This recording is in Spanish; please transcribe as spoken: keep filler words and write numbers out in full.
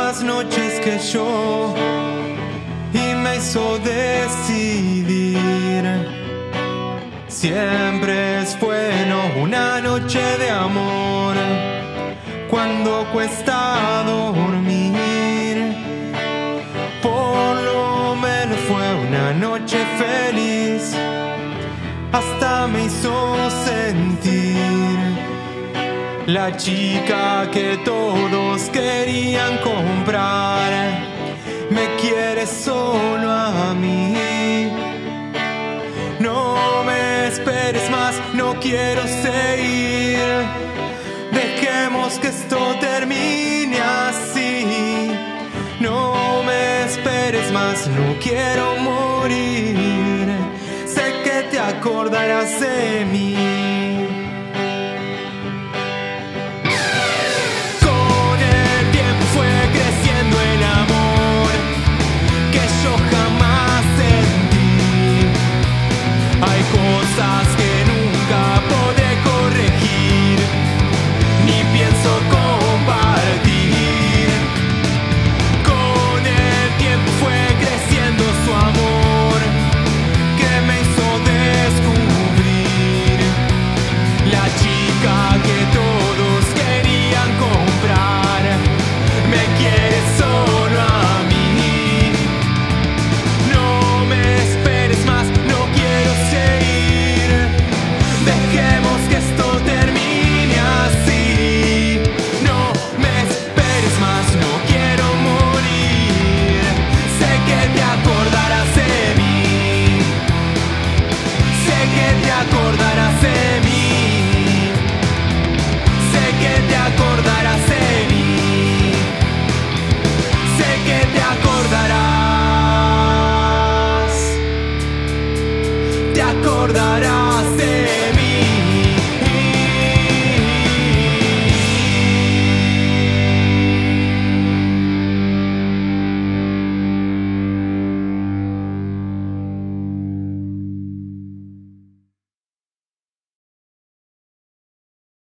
más noches que yo y me hizo decidir. Siempre es bueno una noche de amor cuando cuesta dormir. Por lo menos fue una noche feliz, hasta me hizo sentir la chica que todos querían comprar. Me quiere solo a mí. No me esperes más, no quiero seguir. Dejemos que esto termine así. No me esperes más, no quiero morir. Sé que te acordarás de mí. Con el tiempo fue creciendo el amor que yo jamás sentí. Hay cosas que nunca podré corregir, ni pienso compartir. Con el tiempo fue creciendo su amor que me hizo descubrir la chica que todos querían comprar. Me quiere solo a mí. No me esperes más, no quiero seguir. Dejemos que esto termine así. No me esperes más, no quiero morir. Sé que te acordarás de mí. Sé que te acordarás.